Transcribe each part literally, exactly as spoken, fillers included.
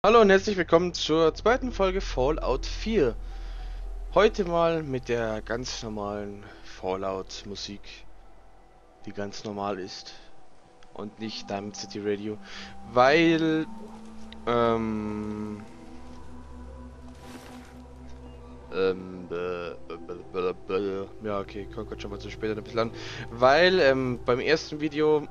Hallo und herzlich willkommen zur zweiten Folge Fallout vier. Heute mal mit der ganz normalen Fallout Musik, die ganz normal ist und nicht Diamond City Radio, weil ähm ähm äh, äh, äh, äh, ja okay, kommt schon mal zu später ein bisschen an, weil ähm, beim ersten Video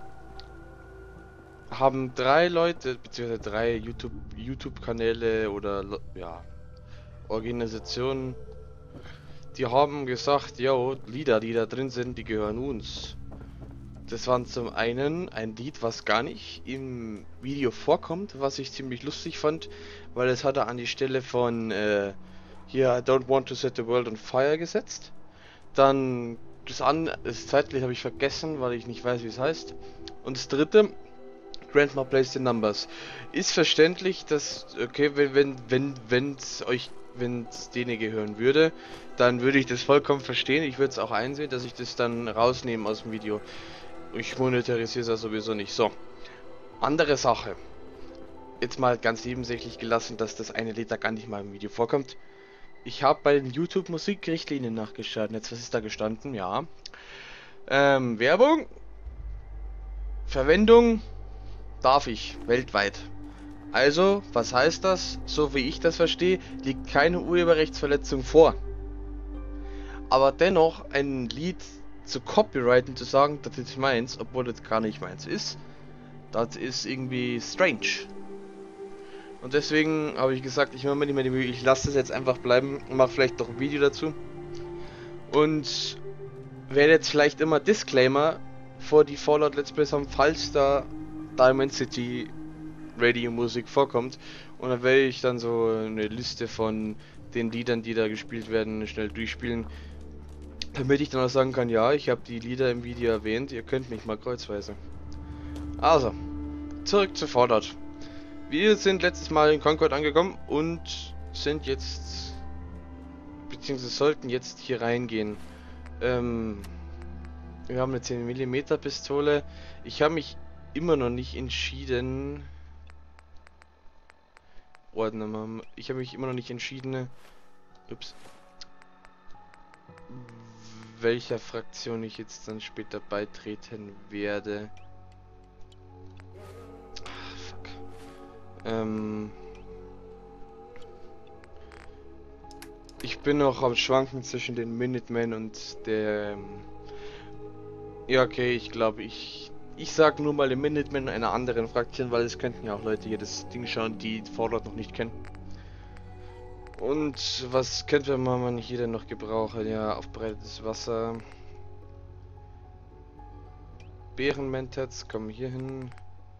haben drei Leute beziehungsweise drei YouTube YouTube Kanäle oder ja Organisationen. Die haben gesagt, yo, Lieder, die da drin sind, die gehören uns. Das waren zum einen ein Lied, was gar nicht im Video vorkommt, was ich ziemlich lustig fand, weil es hat er an die Stelle von äh, hier I don't want to set the world on fire gesetzt. Dann das an, das zeitlich habe ich vergessen, weil ich nicht weiß, wie es heißt. Und das dritte, Grandma plays the numbers. Ist verständlich, dass, okay, wenn, wenn, wenn, wenn es euch, wenn es denen gehören würde, dann würde ich das vollkommen verstehen. Ich würde es auch einsehen, dass ich das dann rausnehme aus dem Video. Ich monetarisiere es ja sowieso nicht. So, andere Sache. Jetzt mal ganz nebensächlich gelassen, dass das eine Lied da gar nicht mal im Video vorkommt. Ich habe bei den YouTube Musikrichtlinien nachgeschaut. Jetzt, was ist da gestanden? Ja. Ähm, Werbung. Verwendung darf ich weltweit. Also, was heißt das? So wie ich das verstehe, liegt keine Urheberrechtsverletzung vor. Aber dennoch ein Lied zu copyrighten, zu sagen, das ist meins, obwohl das gar nicht meins ist, das ist irgendwie strange. Und deswegen habe ich gesagt, ich mache mir nicht mehr die Mühe, ich lasse es jetzt einfach bleiben und mache vielleicht doch ein Video dazu. Und werde jetzt vielleicht immer Disclaimer vor die Fallout Let's Plays haben, falls da Diamond City Radio Musik vorkommt. Und dann werde ich dann so eine Liste von den Liedern, die da gespielt werden, schnell durchspielen. Damit ich dann auch sagen kann, ja, ich habe die Lieder im Video erwähnt, ihr könnt mich mal kreuzweise. Also, zurück zu Fallout. Wir sind letztes Mal in Concord angekommen und sind jetzt, beziehungsweise sollten jetzt hier reingehen. Ähm, wir haben eine zehn Millimeter Pistole. Ich habe mich immer noch nicht entschieden. Ordner mal. Ich habe mich immer noch nicht entschieden. Ups. Welcher Fraktion ich jetzt dann später beitreten werde. Ah, fuck. Ähm. Ich bin noch am Schwanken zwischen den Minutemen und der. Ähm, ja, okay, ich glaube, ich. Ich sag nur mal den Minutemen einer anderen Fraktion, weil es könnten ja auch Leute hier das Ding schauen, die Fallout noch nicht kennen. Und was könnte man nicht jeder noch gebrauchen? Ja, aufbereitetes Wasser. Bärenmentats kommen hier hin.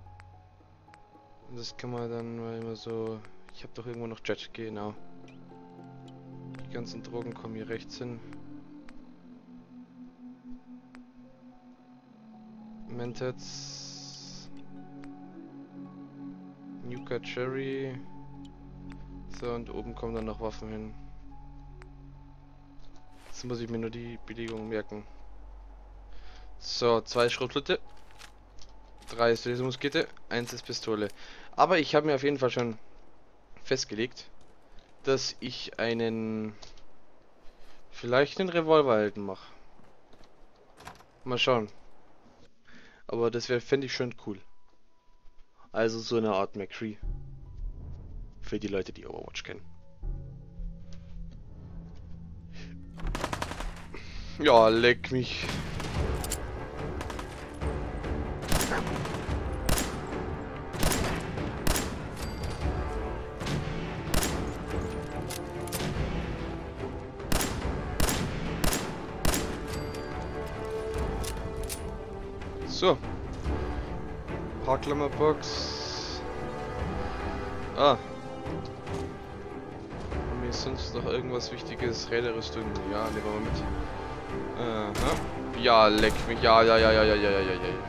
Das kann man dann mal immer so. Ich habe doch irgendwo noch Jet, genau. Die ganzen Drogen kommen hier rechts hin. Mentats. Nuka Cherry. So, und oben kommen dann noch Waffen hin. Jetzt muss ich mir nur die Belegung merken. So, zwei Schrotflinte. Drei ist Lasermuskete, eins ist Pistole. Aber ich habe mir auf jeden Fall schon festgelegt, dass ich einen vielleicht einen Revolverhelden mache. Mal schauen. Aber das wäre, fände ich schon cool. Also so eine Art McCree. Für die Leute, die Overwatch kennen. Ja, leck mich. So. Haarklammerbox. Ah. Haben wir sonst noch irgendwas Wichtiges? Räderrüstung? Ja, nehmen wir mal mit. Aha. Ja, leck mich. Ja, ja, ja, ja, ja, ja, ja, ja, ja.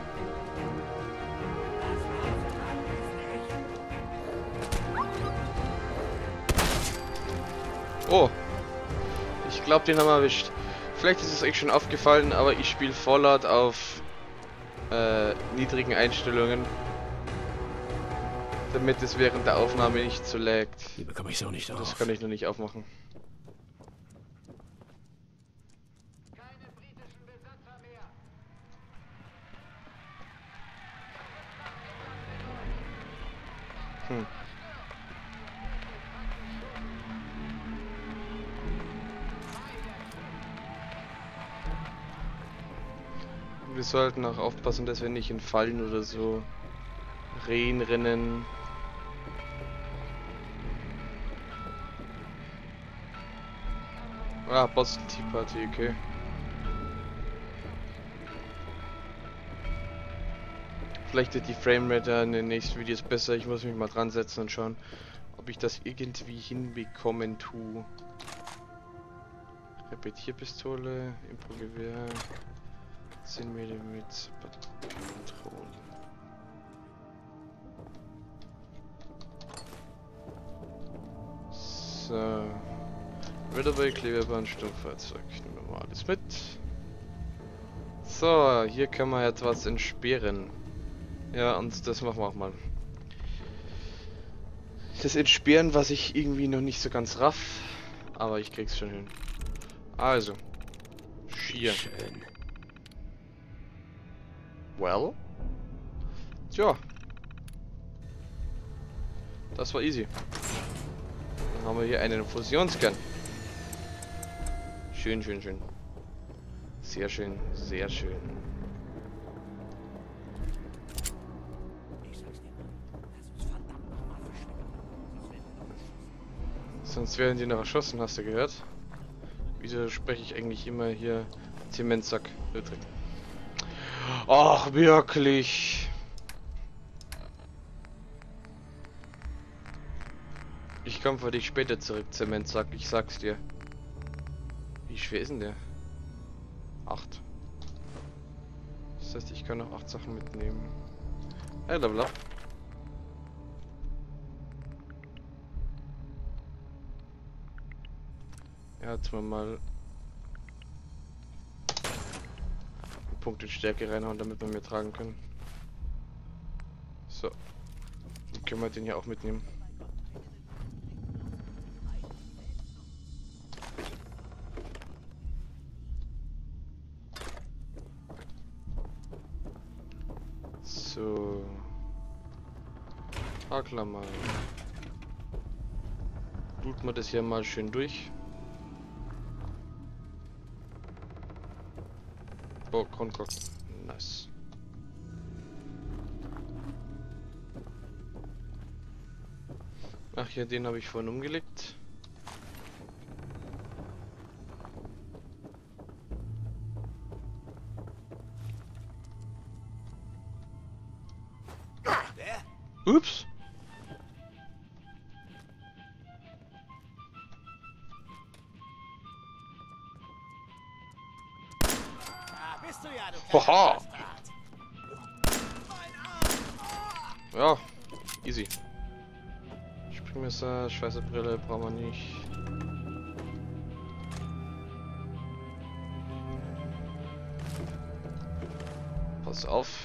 Oh. Ich glaube, den haben wir erwischt. Vielleicht ist es euch schon aufgefallen, aber ich spiele Fallout auf äh, niedrigen Einstellungen. Damit es während der Aufnahme nicht so laggt. Die bekomme ich so nicht auf. Das kann ich noch nicht aufmachen. Hm. Wir sollten auch aufpassen, dass wir nicht in Fallen oder so reinrennen. Ah, Boston Tea Party, okay. Vielleicht wird die Framerate ja in den nächsten Videos besser. Ich muss mich mal dran setzen und schauen, ob ich das irgendwie hinbekommen tue. Repetierpistole, Impro-Gewehr, zehn Millimeter Patronen. So. Mit dabei Klebeband, Stofffahrzeug. Nehmen wir mal alles mit. So, hier können wir etwas entsperren. Ja, und das machen wir auch mal. Das Entsperren, was ich irgendwie noch nicht so ganz raff, aber ich krieg's schon hin. Also, Schier. Schön. Well? Tja. Das war easy. Dann haben wir hier einen Fusionskern. Schön, schön, schön. Sehr schön, sehr schön. Sonst werden die noch erschossen, hast du gehört? Wieso spreche ich eigentlich immer hier Zementsack? Ach, wirklich. Ich komme für dich später zurück, Zementsack, ich sag's dir. Wie schwer ist denn der? Acht. Das heißt, ich kann noch acht Sachen mitnehmen. Hey, Level up. Ja, jetzt mal mal einen Punkt in Stärke reinhauen, damit wir mehr tragen können. So. Dann können wir den hier auch mitnehmen. So. Hakler mal. Bluten wir das hier mal schön durch. Oh, Kronkork. Nice. Ach ja, den habe ich vorhin umgelegt. Ups. Haha. Ja, easy. Springmesser, Schweißerbrille brauchen wir nicht. Pass auf.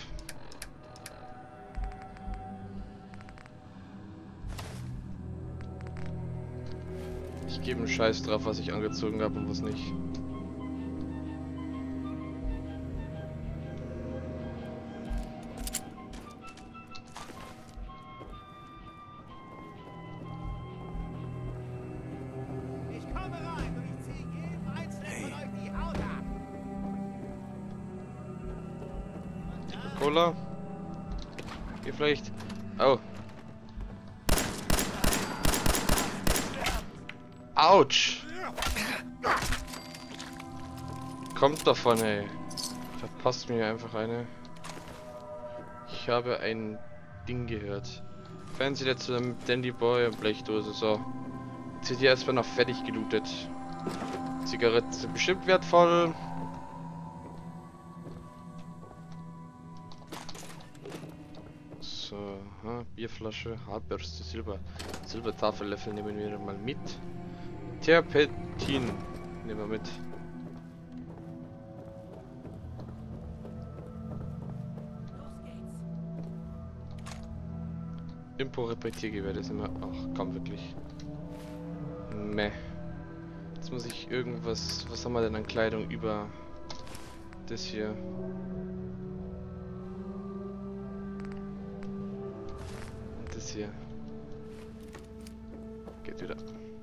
Ich gebe einen Scheiß drauf, was ich angezogen habe und was nicht. Cola. Hier vielleicht. Oh. Autsch. Kommt davon, ey. Verpasst mir einfach eine. Ich habe ein Ding gehört. Fernseher zu einem Dandy Boy und Blechdose. So. Jetzt wird hier erstmal noch fertig gelootet. Zigaretten sind bestimmt wertvoll. So, ha, Bierflasche, Haarbürste, Silber. Silbertafellöffel nehmen wir mal mit. Terpentin nehmen wir mit. Impo-Repetiergewehr, das ist immer... Ach, komm, wirklich. Meh. Jetzt muss ich irgendwas... Was haben wir denn an Kleidung über... Das hier? Und das hier. Geht wieder.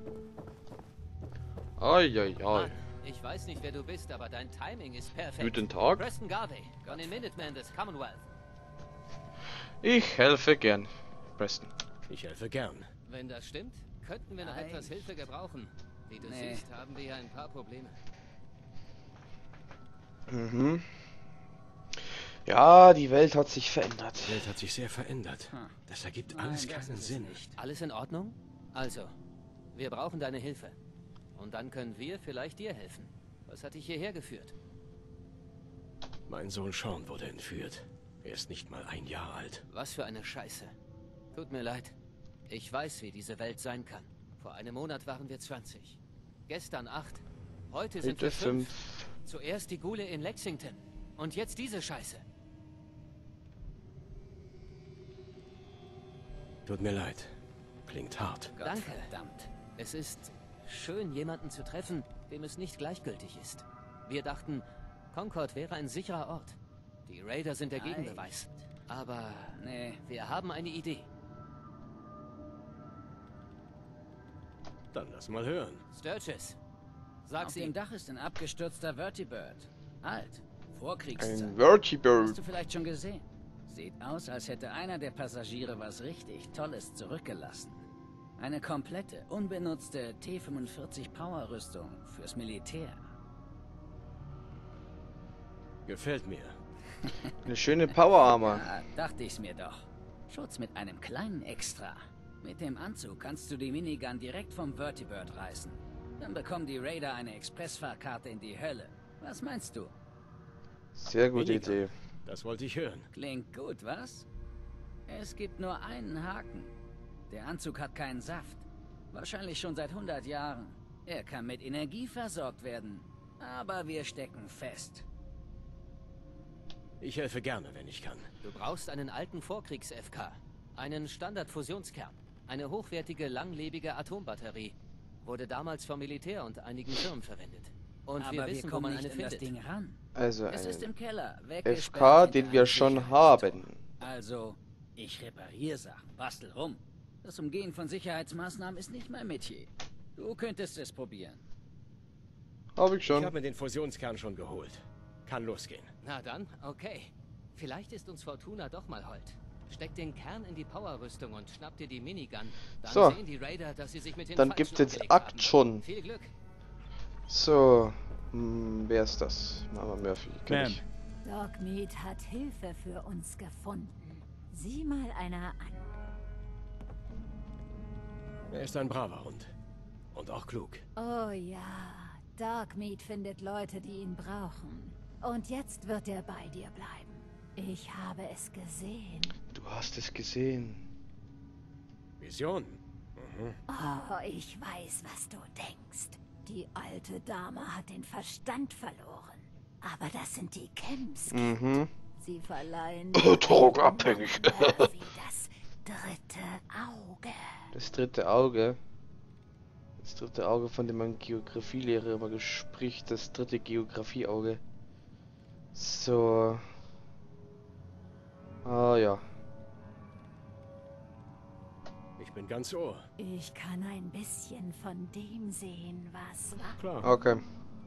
Eieiei. Mann, ich weiß nicht, wer du bist, aber dein Timing ist perfekt. Guten Tag. Preston Garvey, von den Minutemen des Commonwealth. Ich helfe gern. Preston. Ich helfe gern. Wenn das stimmt, könnten wir noch Nein. etwas Hilfe gebrauchen. Wie du Nee. siehst, haben wir ja ein paar Probleme. Mhm. Ja, die Welt hat sich verändert. Die Welt hat sich sehr verändert. Hm. Das ergibt Nein, alles das keinen ist es Sinn. nicht. Alles in Ordnung? Also, wir brauchen deine Hilfe. Und dann können wir vielleicht dir helfen. Was hat dich hierher geführt? Mein Sohn Sean wurde entführt. Er ist nicht mal ein Jahr alt. Was für eine Scheiße. Tut mir leid. Ich weiß, wie diese Welt sein kann. Vor einem Monat waren wir zwanzig. Gestern acht. Heute sind Heute wir fünf. fünf. Zuerst die Ghule in Lexington. Und jetzt diese Scheiße. Tut mir leid. Klingt hart. Danke. Verdammt. Es ist schön, jemanden zu treffen, dem es nicht gleichgültig ist. Wir dachten, Concord wäre ein sicherer Ort. Die Raider sind der Nein. Gegenbeweis. Aber Nee. wir haben eine Idee. Dann lass mal hören. Sturgis, sag's Auf dem ihm. Dach ist ein abgestürzter Vertibird. Alt. Vorkriegszeit. Ein Hast Vertibird. du vielleicht schon gesehen? Sieht aus, als hätte einer der Passagiere was richtig Tolles zurückgelassen. Eine komplette, unbenutzte T fünfundvierzig Power-Rüstung fürs Militär. Gefällt mir. Eine schöne Power Armor. Ja, dachte ich's mir doch. Schutz mit einem kleinen Extra. Mit dem Anzug kannst du die Minigun direkt vom Vertibird reißen. Dann bekommen die Raider eine Expressfahrkarte in die Hölle. Was meinst du? Sehr gute Weniger. Idee. Das wollte ich hören. Klingt gut, was? Es gibt nur einen Haken. Der Anzug hat keinen Saft. Wahrscheinlich schon seit hundert Jahren. Er kann mit Energie versorgt werden. Aber wir stecken fest. Ich helfe gerne, wenn ich kann. Du brauchst einen alten Vorkriegs-F K. Einen Standard-Fusionskern. Eine hochwertige, langlebige Atombatterie. Wurde damals vom Militär und einigen Firmen verwendet. Und Aber wir wir wissen, wo kommen man nicht eine an das findet. Ding ran. Also Es ist ein im Keller, F weggesperrt K, hinter den einem wir schon Sicherheitstor. haben. Also, ich repariere Sachen, bastel rum. Das Umgehen von Sicherheitsmaßnahmen ist nicht mein Metier. Du könntest es probieren. Hab ich Ich schon. habe mir den Fusionskern schon geholt. Kann losgehen. Na dann, okay. Vielleicht ist uns Fortuna doch mal hold. Steck den Kern in die Powerrüstung und schnapp dir die Minigun. Dann So. sehen die Raider, dass sie sich mit den Dann Falschen gibt's jetzt angelegt haben. Action. Viel Glück. So. Hm, wer ist das? Mama Murphy. Kenn Ma'am. ich. Dogmeat hat Hilfe für uns gefunden. Sieh mal einer an. Er ist ein braver Hund. Und auch klug. Oh ja, Dogmeat findet Leute, die ihn brauchen. Und jetzt wird er bei dir bleiben. Ich habe es gesehen. Du hast es gesehen. Vision. Mhm. Oh, ich weiß, was du denkst. Die alte Dame hat den Verstand verloren. Aber das sind die Chems. Mhm. Sie verleihen Oh, drogenabhängig. Murphy das dritte Auge. Das dritte Auge. Das dritte Auge, von dem mein Geografielehrer immer spricht. Das dritte Geografieauge. So. Ah ja. Ich bin ganz Ohr. Ich kann ein bisschen von dem sehen, was war. Klar. Okay.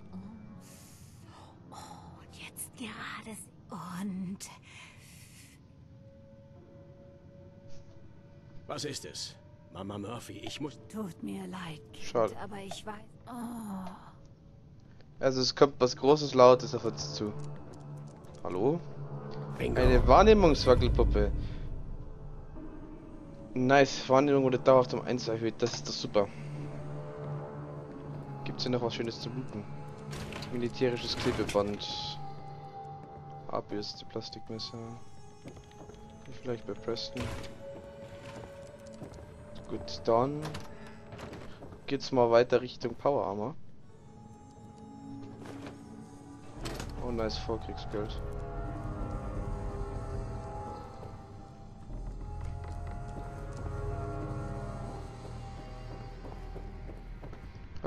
Oh, und jetzt gerade. s- Und Was ist es? Mama Murphy, ich muss... tut mir leid, Kind, Schade. aber ich weiß. Oh, Also es kommt was Großes Lautes auf uns zu. Hallo? Bingo. Eine Wahrnehmungswackelpuppe. Nice, Wahrnehmung wurde dauerhaft um eins erhöht. Das ist doch super. Gibt's hier noch was Schönes zu looten? Militärisches Klebeband. Abbürste, Plastikmesser. Vielleicht bei Preston. Gut, dann geht's mal weiter Richtung Power Armor. Oh nice, Vorkriegsgeld.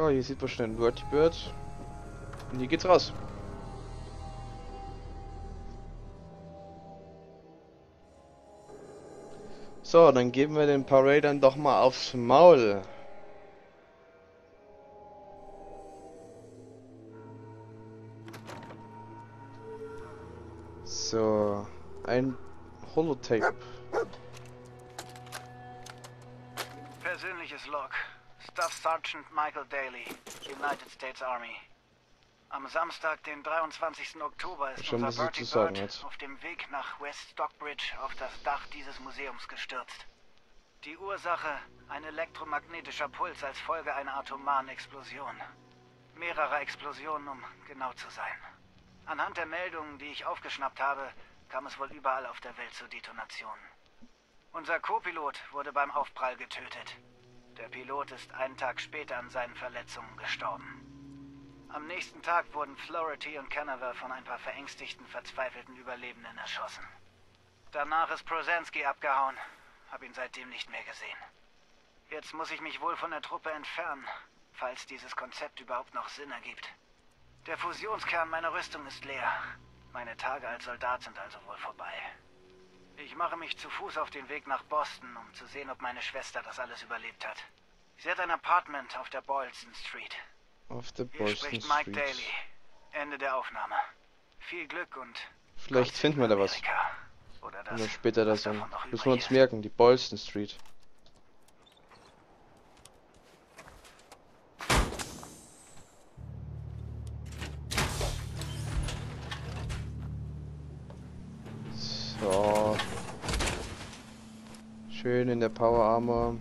Oh, hier sieht man schnell ein Vertibird. Und hier geht's raus. So, dann geben wir den Paradern doch mal aufs Maul. So, ein Holotape. Persönliches Log. Staff Sergeant Michael Daly, United States Army. Am Samstag, den dreiundzwanzigsten Oktober, ist Schon, unser was sie zu sagen Vertibird hat. auf dem Weg nach West Stockbridge auf das Dach dieses Museums gestürzt. Die Ursache, ein elektromagnetischer Puls als Folge einer atomaren Explosion. Mehrere Explosionen, um genau zu sein. Anhand der Meldungen, die ich aufgeschnappt habe, kam es wohl überall auf der Welt zu Detonationen. Unser Co-Pilot wurde beim Aufprall getötet. Der Pilot ist einen Tag später an seinen Verletzungen gestorben. Am nächsten Tag wurden Flaherty und Canaver von ein paar verängstigten, verzweifelten Überlebenden erschossen. Danach ist Prozansky abgehauen. Hab ihn seitdem nicht mehr gesehen. Jetzt muss ich mich wohl von der Truppe entfernen, falls dieses Konzept überhaupt noch Sinn ergibt. Der Fusionskern meiner Rüstung ist leer. Meine Tage als Soldat sind also wohl vorbei. Ich mache mich zu Fuß auf den Weg nach Boston, um zu sehen, ob meine Schwester das alles überlebt hat. Sie hat ein Apartment auf der Boylston Street. Auf der Hier Boylston spricht Mike Street. Daly. Ende der Aufnahme. Viel Glück und... Vielleicht finden wir da was. Amerika. Oder das, Oder später das was dann. davon noch Müssen wir übrig uns ist. merken, die Boylston Street. So. Schön in der Power Armor.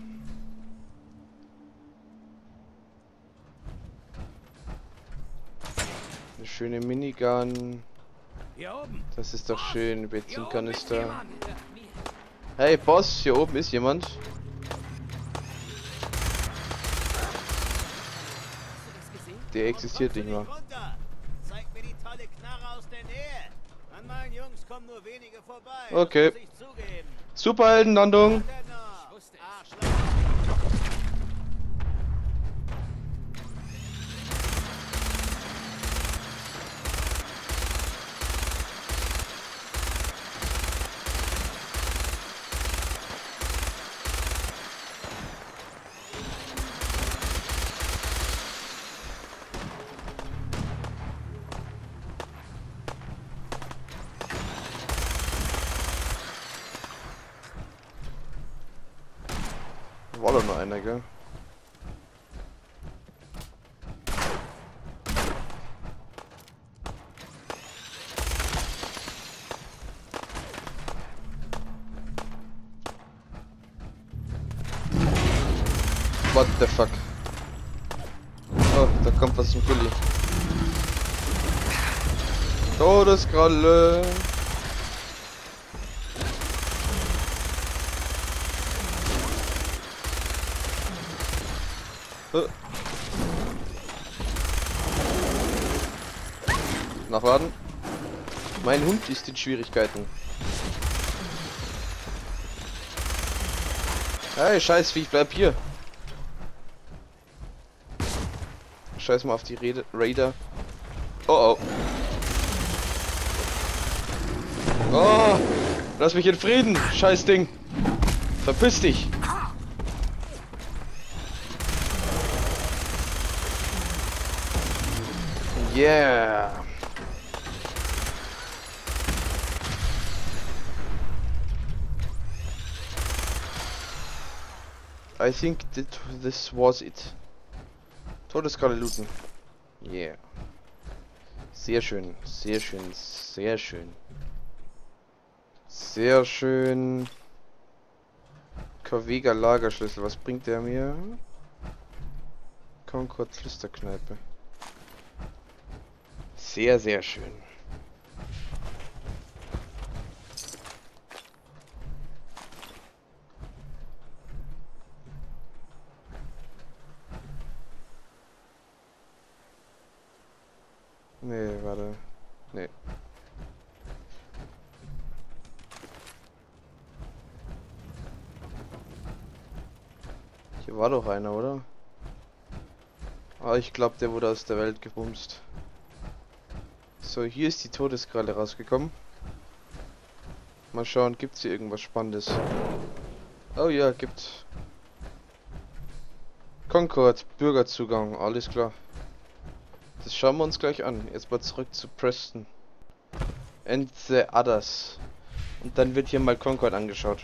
Eine schöne Minigun. Hier oben. Das ist doch schön. Hier oben ist Benzinkanister. jemand. Hey Boss, hier oben ist jemand. Hast du das gesehen? Der existiert nicht mehr. Runter. Zeig mir die tolle Knarre aus der Nähe. An meinen Jungs kommen nur wenige vorbei. Okay. Das muss ich zugeben. Superheldenlandung. Dennoch. Wusste ich. Arschloch. War doch nur einer, gell? What the fuck? Oh, da kommt was zum Gully. Todeskralle. Äh. Nachladen. Mein Hund ist in Schwierigkeiten. Hey, scheiß Vieh, bleib hier. Scheiß mal auf die Rede Raider. Oh oh. Oh, lass mich in Frieden, scheiß Ding. Verpiss dich. Yeah. I think that this was it. Todeskralle looten. Yeah. Sehr schön, sehr schön, sehr schön. Sehr schön. Corvega Lagerschlüssel, was bringt der mir? Concord Flüsterkneipe. Sehr, sehr schön. Nee, warte. Nee. Hier war doch einer, oder? Ah, ich glaube, der wurde aus der Welt gebumst. So, hier ist die Todeskralle rausgekommen. Mal schauen, gibt es hier irgendwas Spannendes? Oh ja, gibt. Concord, Bürgerzugang, alles klar. Das schauen wir uns gleich an. Jetzt mal zurück zu Preston. And the others. Und dann wird hier mal Concord angeschaut.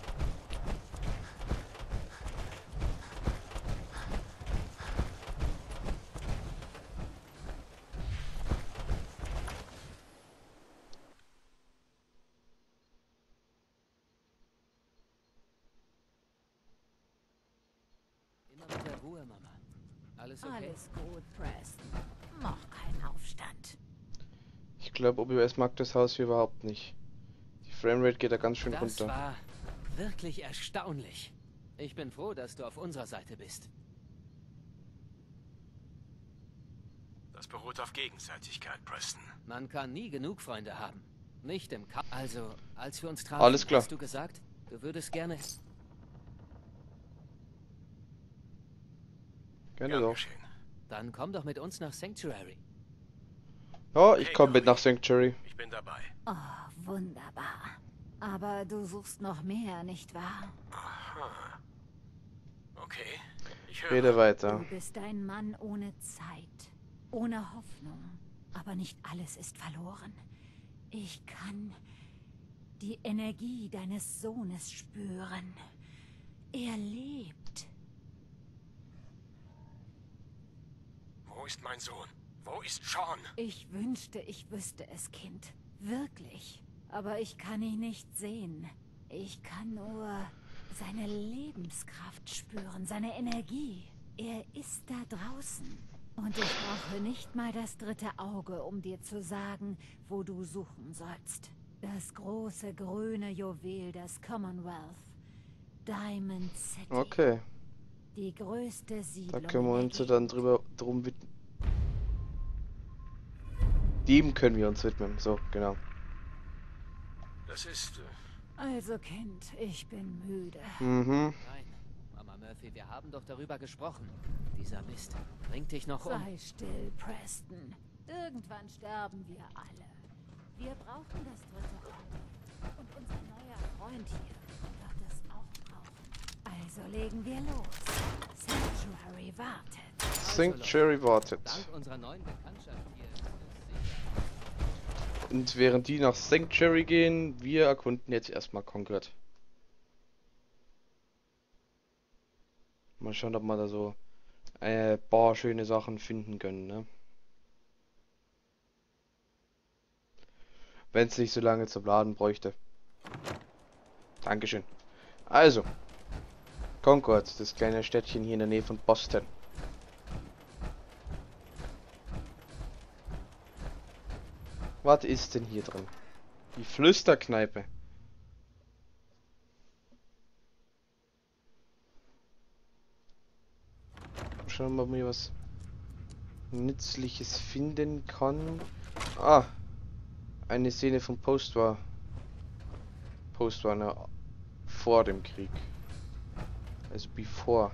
Immer mit der Ruhe, Mama. Alles okay? Alles gut, Preston. Mach keinen Aufstand. Ich glaube, O B S mag das Haus hier überhaupt nicht. Die Framerate geht da ganz schön Das runter. war wirklich erstaunlich. Ich bin froh, dass du auf unserer Seite bist. Das beruht auf Gegenseitigkeit, Preston. Man kann nie genug Freunde haben. Nicht im Ka Also, als wir uns trafen, Alles klar. hast du gesagt, du würdest gerne... Gerne Gern doch. geschehen. Dann komm doch mit uns nach Sanctuary. Ja, ich komme mit nach Sanctuary. Ich bin dabei. Oh, wunderbar. Aber du suchst noch mehr, nicht wahr? Aha. Okay. Ich höre. Rede weiter. Du bist ein Mann ohne Zeit, ohne Hoffnung. Aber nicht alles ist verloren. Ich kann die Energie deines Sohnes spüren. Er lebt. Wo ist mein Sohn? Wo ist Sean? Ich wünschte, ich wüsste es, Kind. Wirklich. Aber ich kann ihn nicht sehen. Ich kann nur seine Lebenskraft spüren, seine Energie. Er ist da draußen. Und ich brauche nicht mal das dritte Auge, um dir zu sagen, wo du suchen sollst. Das große grüne Juwel des Commonwealth. Diamond City. Okay, Die größte da Siedlung. können wir in der uns ja dann drüber drum widmen. Dem können wir uns widmen. So, genau. Das ist. Äh, Also Kind, ich bin müde. Mhm. Nein, Mama Murphy, wir haben doch darüber gesprochen. Dieser Mist bringt dich noch um. Sei still, Preston. Irgendwann sterben wir alle. Wir brauchen das dritte Auge. Und unser neuer Freund hier wird es auch brauchen. Also legen wir los. Sanctuary wartet. Sanctuary wartet. Dank unserer neuen Bekanntschaft hier ist es sicher. Und während die nach Sanctuary gehen, wir erkunden jetzt erstmal Concord. Mal schauen, ob wir da so ein paar schöne Sachen finden können, ne? Wenn es nicht so lange zum Laden bräuchte. Dankeschön. Also, Concord, das kleine Städtchen hier in der Nähe von Boston. Was ist denn hier drin? Die Flüsterkneipe. Schauen wir mal, ob man hier was Nützliches finden kann. Ah, eine Szene vom Postwar. Postwar, ne, vor dem Krieg. Also before.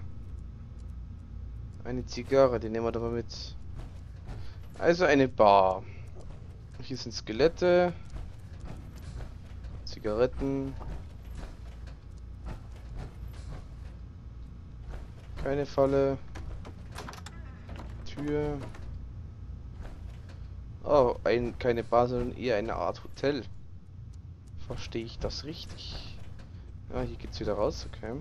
Eine Zigarre, die nehmen wir doch mal mit. Also eine Bar. Hier sind Skelette. Zigaretten. Keine Falle. Tür. Oh, ein, keine Bar, sondern eher eine Art Hotel. Verstehe ich das richtig? Ja, hier geht's wieder raus, okay.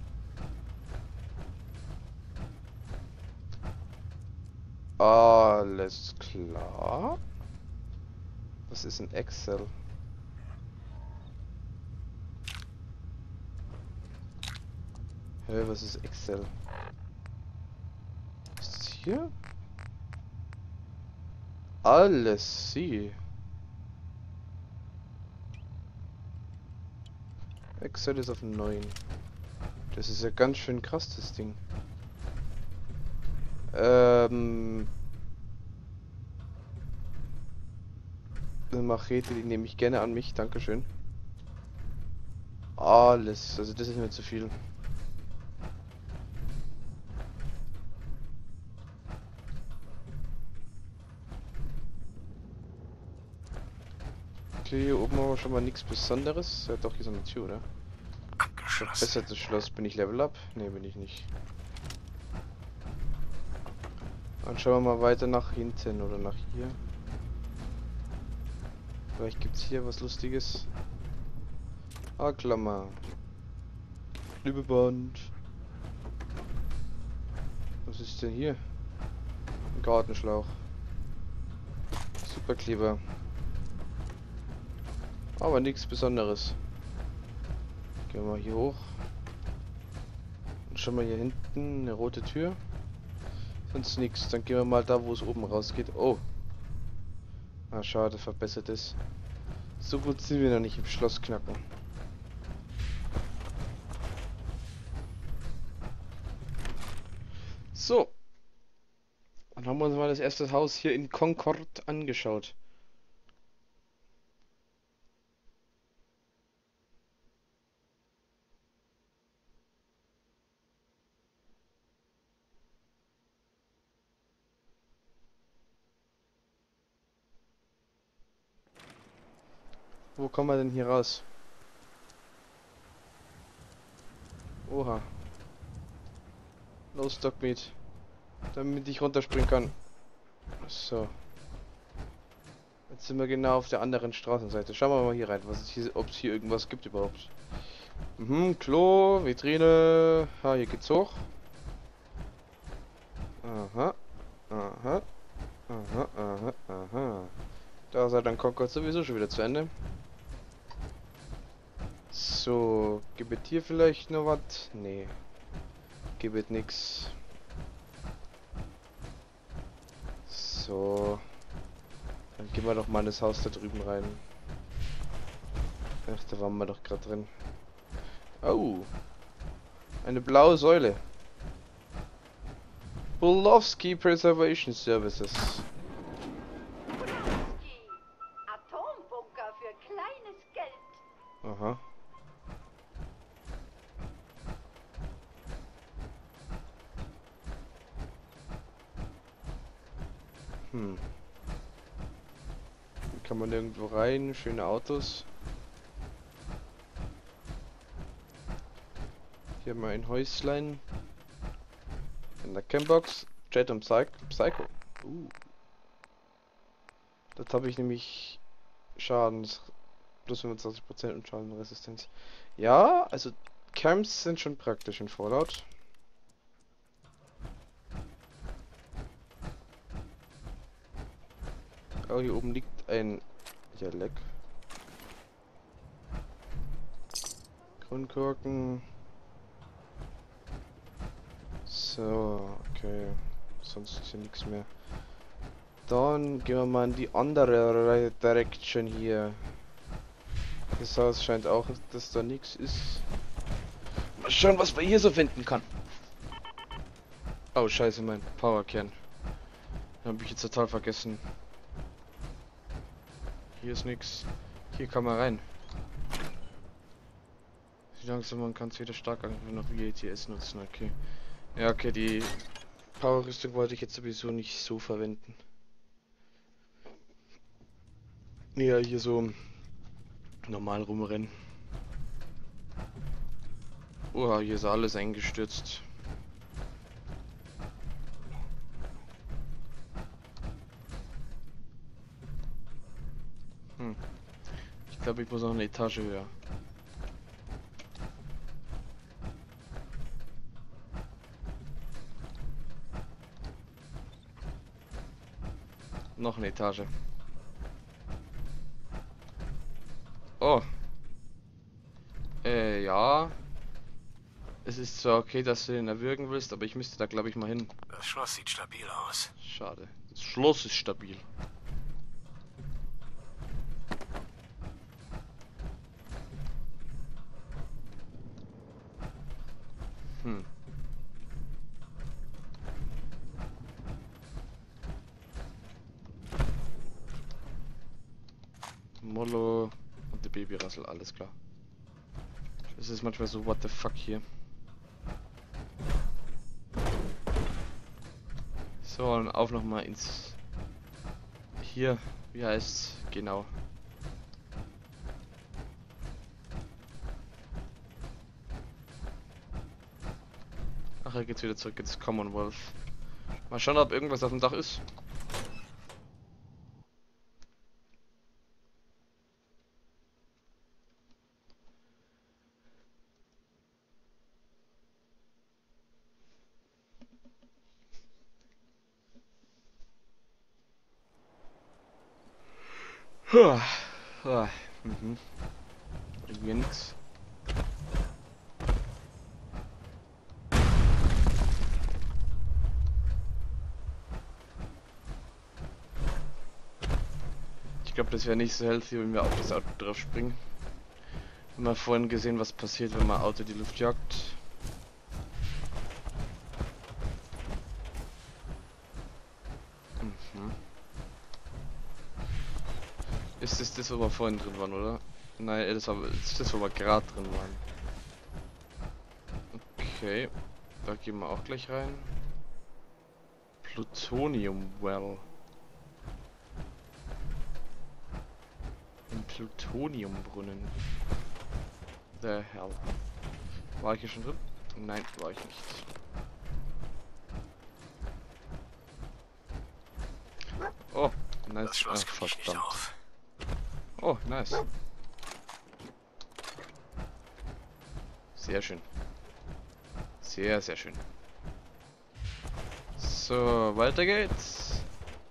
Alles klar. Was ist ein Excel? Hä, was ist Excel? Was ist hier? Alles sie. Excel ist auf neun. Das ist ja ganz schön krass, das Ding. Ähm. Eine Machete, die nehme ich gerne an mich, dankeschön. Alles, also das ist mir zu viel. Okay, hier oben haben wir schon mal nichts Besonderes. Ja, doch, hier ist eine Tür, oder? Abgeschlossen. Verbessertes Schloss. Bin ich Level Up? Ne, bin ich nicht. Dann schauen wir mal weiter nach hinten oder nach hier. Vielleicht gibt es hier was Lustiges. Ah, Klammer. Klebeband. Was ist denn hier? Ein Gartenschlauch. Superkleber. Aber nichts Besonderes. Gehen wir mal hier hoch. Und schon mal hier hinten eine rote Tür. Sonst nichts. Dann gehen wir mal da, wo es oben rausgeht. Oh. Ah, schade, verbessert ist. So gut sind wir noch nicht im Schloss knacken. So. Dann haben wir uns mal das erste Haus hier in Concord angeschaut. Wo kommen wir denn hier raus? Oha. Los, Dogmeat. Damit ich runterspringen kann. So. Jetzt sind wir genau auf der anderen Straßenseite. Schauen wir mal hier rein, was es hier, ob es hier irgendwas gibt überhaupt. Mhm, Klo, Vitrine. Ha, hier geht's hoch. Aha. Aha. Aha, aha, aha. Da ist er dann Concord sowieso schon wieder zu Ende. So, gibt es hier vielleicht noch was? Nee. Gibt es nix. So. Dann gehen wir doch mal in das Haus da drüben rein. Ach, da waren wir doch gerade drin. Oh. Eine blaue Säule. Pulowski Preservation Services. Atombunker für kleines Geld. Aha. Hm. Hier kann man irgendwo rein, schöne Autos. Hier haben wir ein Häuslein. In der Campbox. Jet und Psych Psycho. Uh. Das habe ich nämlich Schadens. Plus fünfundzwanzig Prozent und Schadenresistenz. Ja, also Camps sind schon praktisch in Fallout. Oh, hier oben liegt ein ja, Leck. Grundkorken. So, okay. Sonst ist hier nichts mehr. Dann gehen wir mal in die andere Direction hier. Das Haus scheint auch, dass da nichts ist. Mal schauen, was man hier so finden kann. Oh, scheiße, mein Powerkern. Habe ich jetzt total vergessen. Hier ist nichts. Hier kann man rein. Wie langsam man kann es wieder stark angreifen noch V A T S nutzen, okay. Ja, okay, die Power-Rüstung wollte ich jetzt sowieso nicht so verwenden. Ja, hier so normal rumrennen. Oha, hier ist alles eingestürzt. Hm. Ich glaube, ich muss noch eine Etage höher. Noch eine Etage. Oh. Äh, ja. Es ist zwar okay, dass du den erwürgen willst, aber ich müsste da, glaube ich, mal hin. Das Schloss sieht stabil aus. Schade. Das Schloss ist stabil. Hm. Mollo und der Babyrassel, alles klar. Es ist manchmal so, what the fuck hier. So, und auf nochmal ins... Hier, wie heißt's? Genau. nachher geht's wieder zurück ins Commonwealth. Mal schauen, ob irgendwas auf dem Dach ist. Huh. Ah, mhm. Irgendwie nix. Ich glaube, das wäre nicht so healthy, wenn wir auf das Auto drauf springen. Wir haben ja vorhin gesehen, was passiert, wenn man Auto die Luft jagt. Mhm. Ist das das, wo wir vorhin drin waren, oder? Nein, das, war, das ist das, wo wir gerade drin waren. Okay, da gehen wir auch gleich rein. Plutonium Well. Ein Plutoniumbrunnen. The hell. War ich hier schon drin? Nein, war ich nicht. Oh, nice. Ach, verdammt. Oh, nice. Sehr schön. Sehr, sehr schön. So, weiter geht's.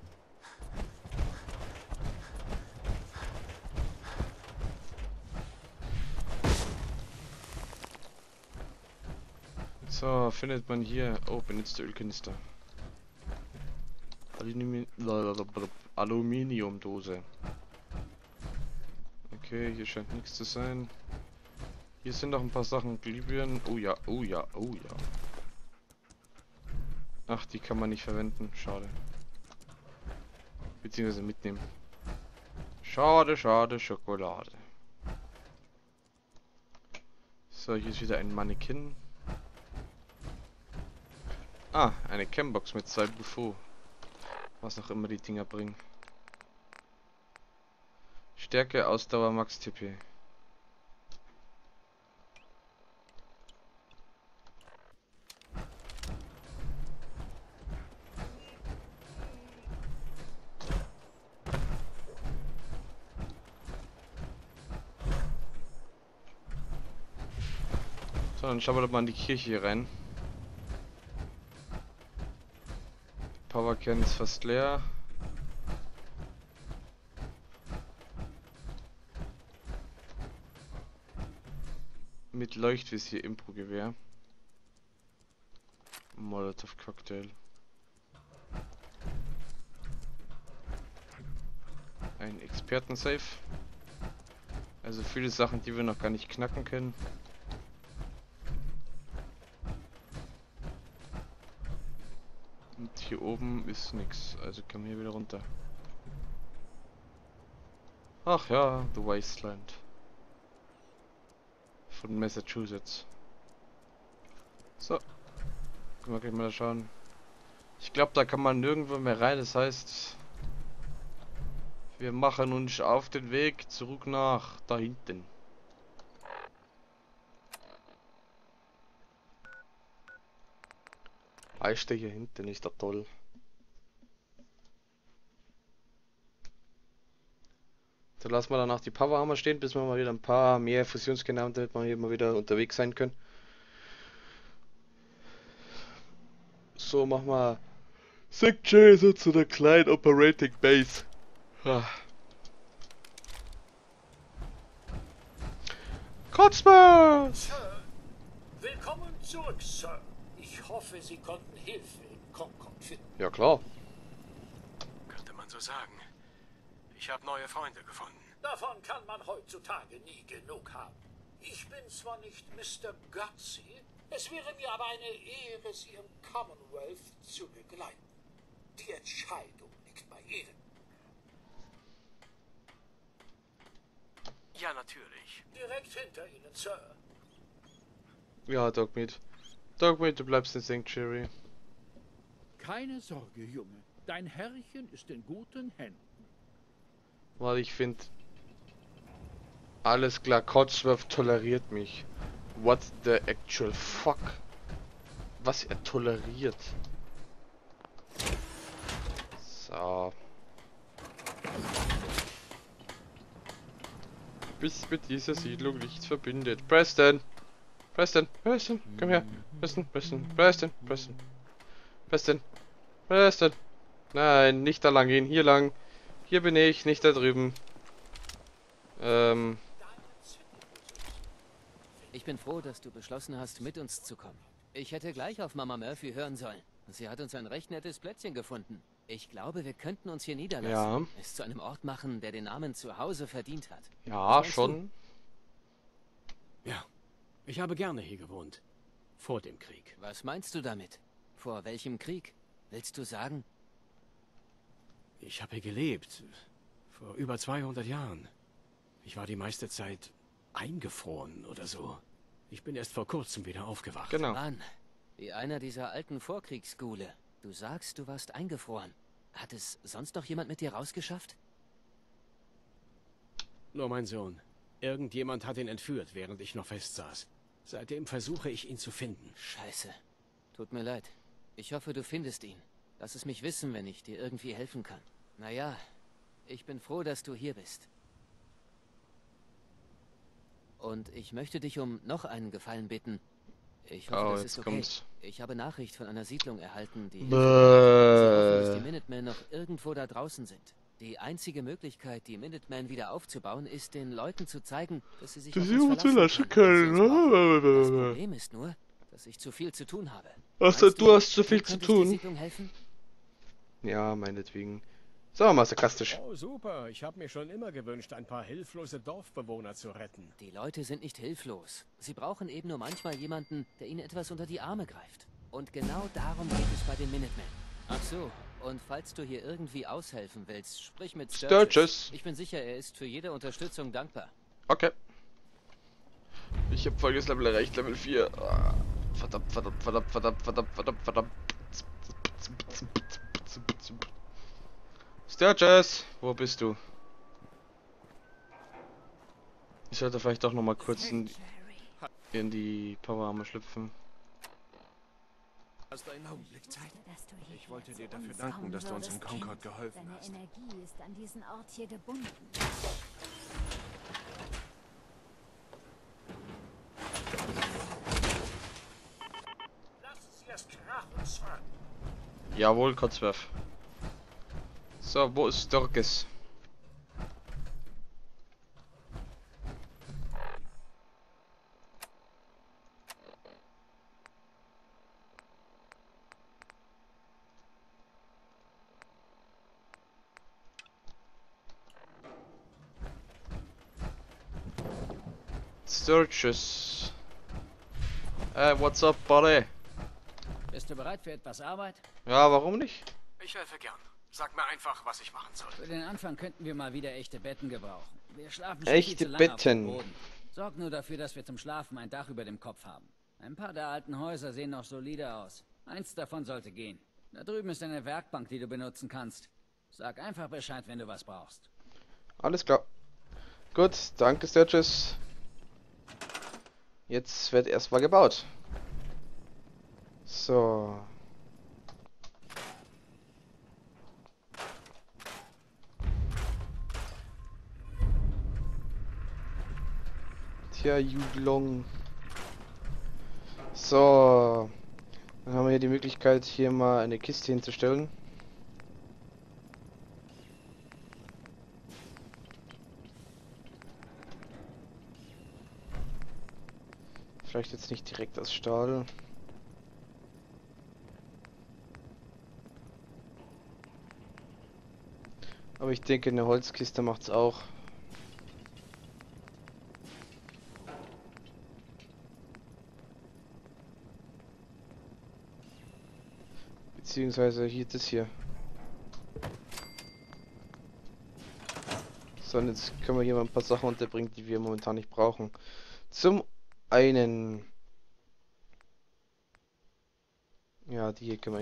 So, findet man hier... Oh, benutzte Ölkanister. Alumini Aluminiumdose. Okay, hier scheint nichts zu sein. Hier sind noch ein paar Sachen. Glühbirnen. Oh ja, oh ja, oh ja. Ach, die kann man nicht verwenden. Schade. Beziehungsweise mitnehmen. Schade, schade, Schokolade. So, hier ist wieder ein Mannequin. Ah, eine Cambox mit zwei Buffo. Was auch immer die Dinger bringen. Stärke, Ausdauer, Max T P. So, dann schauen wir doch mal in die Kirche hier rein. Powercan ist fast leer. Mit Leuchtvisier Impro-Gewehr. Molotov Cocktail. Ein Experten-Safe. Also viele Sachen, die wir noch gar nicht knacken können. Und hier oben ist nichts, also können wir hier wieder runter. Ach ja, The Wasteland. Von Massachusetts. So. Können wir gleich mal da schauen. Ich glaube, da kann man nirgendwo mehr rein, das heißt... Wir machen uns auf den Weg zurück nach da hinten. Weißt du, hier hinten ist da toll. So, lassen wir danach die Powerhammer stehen, bis wir mal wieder ein paar mehr Fusionsscanner haben, damit wir hier mal wieder unterwegs sein können. So, machen wir Section so zu der kleinen Operating Base. Ah. Kotzmann! Sir, willkommen zurück, Sir. Ich hoffe, Sie konnten Hilfe in Concord finden. Ja, klar. Könnte man so sagen. Ich habe neue Freunde gefunden. Davon kann man heutzutage nie genug haben. Ich bin zwar nicht Mister Gutsy, es wäre mir aber eine Ehre, Sie im Commonwealth zu begleiten. Die Entscheidung liegt bei Ihnen. Ja, natürlich. Direkt hinter Ihnen, Sir. Ja, Dogmeat. Dogmeat, du bleibst in Sanctuary. Keine Sorge, Junge. Dein Herrchen ist in guten Händen. Weil ich finde... Alles klar, Codsworth toleriert mich. What the actual fuck? was er toleriert. So. Bis mit dieser Siedlung nichts verbindet. Preston! Preston! Preston! Komm her! Preston! Preston! Preston! Preston! Preston! Preston! Nein, nicht da lang gehen. Hier lang. Hier bin ich, nicht da drüben. Ähm... Ich bin froh, dass du beschlossen hast, mit uns zu kommen. Ich hätte gleich auf Mama Murphy hören sollen. Sie hat uns ein recht nettes Plätzchen gefunden. Ich glaube, wir könnten uns hier niederlassen. Ja. Es zu einem Ort machen, der den Namen Zuhause verdient hat. Ja, schon. Du? Ja, ich habe gerne hier gewohnt. Vor dem Krieg. Was meinst du damit? Vor welchem Krieg? Willst du sagen? Ich habe hier gelebt. Vor über zweihundert Jahren. Ich war die meiste Zeit eingefroren oder so. Ich bin erst vor kurzem wieder aufgewacht. Genau. Mann, wie einer dieser alten Vorkriegsgule. Du sagst, du warst eingefroren. Hat es sonst noch jemand mit dir rausgeschafft? Nur mein Sohn. Irgendjemand hat ihn entführt, während ich noch festsaß. Seitdem versuche ich, ihn zu finden. Scheiße. Tut mir leid. Ich hoffe, du findest ihn. Lass es mich wissen, wenn ich dir irgendwie helfen kann. Naja, ich bin froh, dass du hier bist. Und ich möchte dich um noch einen Gefallen bitten. Ich hoffe, Oh, das jetzt ist okay. kommt's. Ich habe Nachricht von einer Siedlung erhalten, die... Bäh. Sie hoffen, dass die Minutemen noch irgendwo da draußen sind. Die einzige Möglichkeit, die Minutemen wieder aufzubauen, ist, den Leuten zu zeigen, dass sie sich auf uns verlassen können. wenn sie uns brauchen. Das Problem ist nur, dass ich zu viel zu tun habe. Also, Meinst du hast zu viel du zu könntest die tun. Siedlung helfen? Ja, meinetwegen. So, mal sarkastisch. Oh, super. Ich habe mir schon immer gewünscht, ein paar hilflose Dorfbewohner zu retten. Die Leute sind nicht hilflos. Sie brauchen eben nur manchmal jemanden, der ihnen etwas unter die Arme greift. Und genau darum geht es bei den Minutemen. Ach so, und falls du hier irgendwie aushelfen willst, sprich mit Sturgis. Sturgis. Ich bin sicher, er ist für jede Unterstützung dankbar. Okay. Ich habe folgendes Level erreicht, Level vier. Ah, verdammt, verdammt, verdammt, verdammt, verdammt, verdammt, verdammt. Sturgis, wo bist du? Ich sollte vielleicht doch noch mal kurz in, in die Powerarme schlüpfen. Hast du einen Augenblick Zeit? Ich wollte dir dafür danken, dass du uns in Concord geholfen Deine hast. Energie ist an diesen Ort hier gebunden. Lassen Sie es krachen, Sir. Jawohl, Kotzwerf. So, wo ist Sturgis? Sturgis. Hey, what's up, buddy? Bist du bereit für etwas Arbeit? Ja, warum nicht? Ich helfe gern. Sag mir einfach, was ich machen soll. Für den Anfang könnten wir mal wieder echte Betten gebrauchen. Wir schlafen schon Echte viel zu lange auf Betten. dem Boden. Sorg nur dafür, dass wir zum Schlafen ein Dach über dem Kopf haben. Ein paar der alten Häuser sehen noch solide aus. Eins davon sollte gehen. Da drüben ist eine Werkbank, die du benutzen kannst. Sag einfach Bescheid, wenn du was brauchst. Alles klar. Gut, danke Sturgis. Jetzt wird erstmal gebaut. So. Tja, Juglong. So. Dann haben wir hier die Möglichkeit, hier mal eine Kiste hinzustellen. Vielleicht jetzt nicht direkt aus Stahl. Aber ich denke, eine Holzkiste macht's auch. Beziehungsweise hier das hier. So, und jetzt können wir hier mal ein paar Sachen unterbringen, die wir momentan nicht brauchen. Zum einen. Ja, die hier können wir.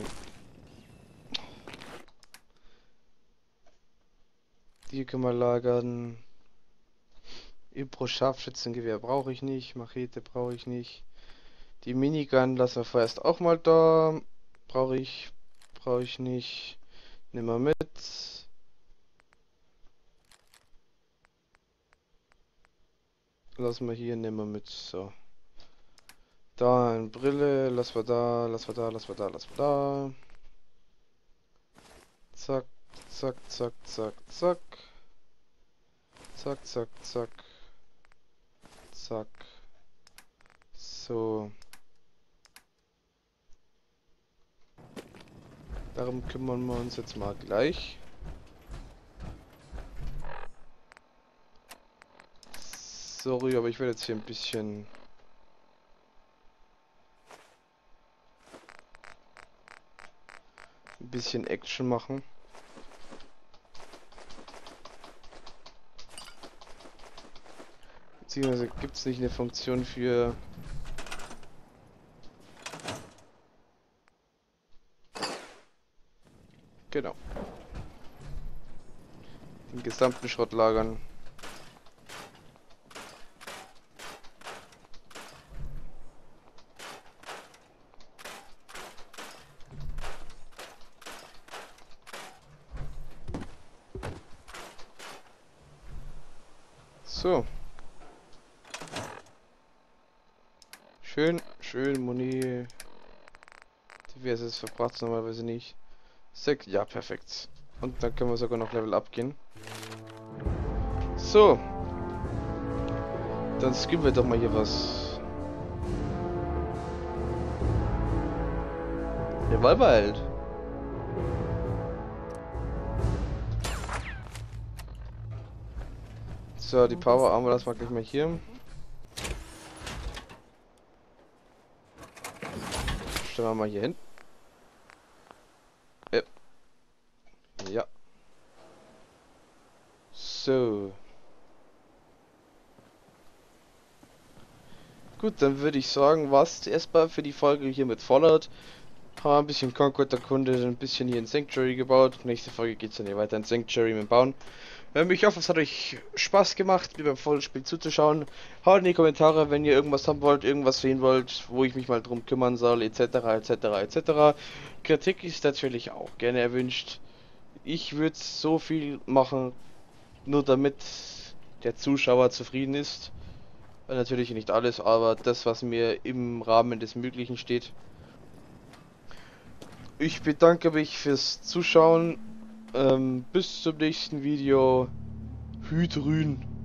Die hier können wir lagern. Impro Scharfschützengewehr brauche ich nicht. Machete brauche ich nicht. Die Minigun lassen wir vorerst auch mal da. Brauche ich, brauche ich nicht. Nehmen wir mit. Lassen wir hier, nehmen wir mit. So. Da eine Brille, lassen wir da, lassen wir da, lassen wir da, lassen wir da. Zack, zack, zack, zack, zack. Zack, zack, zack. Zack. So. Darum kümmern wir uns jetzt mal gleich. Sorry, aber ich werde jetzt hier ein bisschen... ein bisschen Action machen. Beziehungsweise gibt es nicht eine Funktion für... Genau. Den gesamten Schrott lagern. So. Schön, schön, Moni. Diverses verbraucht normalerweise nicht. Sek, ja, perfekt. Und dann können wir sogar noch Level up gehen. So. Dann skippen wir doch mal hier was. Revolver halt. So, die Power Armor lassen wir gleich mal hier. Stellen wir mal hier hin. Ja. Ja. So. Gut, dann würde ich sagen, was erstmal für die Folge hier mit Fallout. Haben wir ein bisschen Concord erkundet, ein bisschen hier in Sanctuary gebaut. Nächste Folge geht es dann hier weiter in Sanctuary mit Bauen. Ähm, ich hoffe, es hat euch Spaß gemacht, mir beim Vollspiel zuzuschauen. Haut in die Kommentare, wenn ihr irgendwas haben wollt, irgendwas sehen wollt, wo ich mich mal drum kümmern soll, et cetera, et cetera, et cetera. Kritik ist natürlich auch gerne erwünscht. Ich würde so viel machen, nur damit der Zuschauer zufrieden ist. Natürlich nicht alles, aber das, was mir im Rahmen des Möglichen steht. Ich bedanke mich fürs Zuschauen. Ähm, bis zum nächsten Video. Hydrün.